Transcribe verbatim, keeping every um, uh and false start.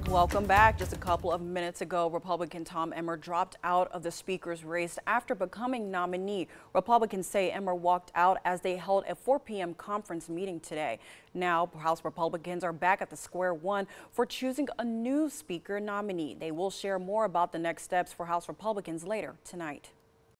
Welcome back. Just a couple of minutes ago, Republican Tom Emmer dropped out of the Speaker's race after becoming nominee. Republicans say Emmer walked out as they held a four p m conference meeting today. Now, House Republicans are back at the square one for choosing a new Speaker nominee. They will share more about the next steps for House Republicans later tonight.